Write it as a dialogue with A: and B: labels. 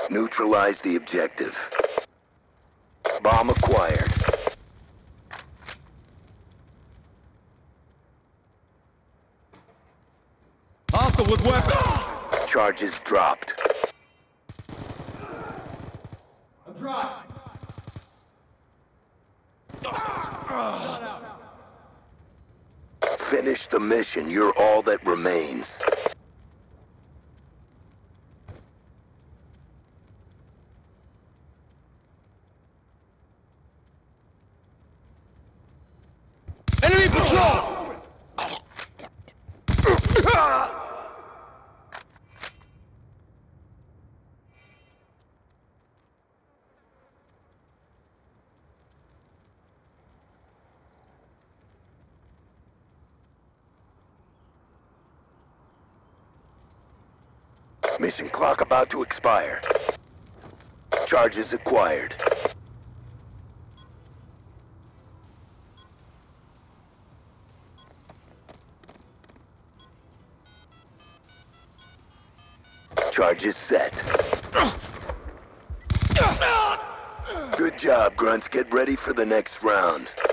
A: Neutralize the objective. Bomb acquired.
B: Hostile with weapons!
A: Charges dropped.
B: I'm dry.
A: Finish the mission. You're all that remains.
B: Enemy patrol!
A: Mission clock about to expire. Charges acquired. Charges set. Good job, Grunts. Get ready for the next round.